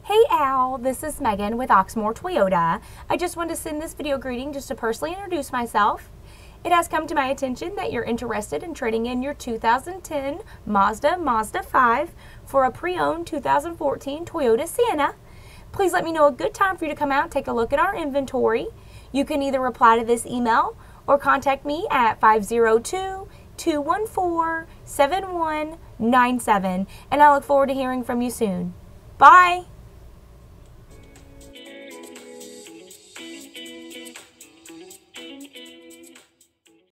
Hey Al, this is Megan with Oxmoor Toyota. I just wanted to send this video greeting just to personally introduce myself. It has come to my attention that you're interested in trading in your 2010 Mazda 5 for a pre-owned 2014 Toyota Sienna. Please let me know a good time for you to come out and take a look at our inventory. You can either reply to this email or contact me at 502-214-7197, and I look forward to hearing from you soon. Bye!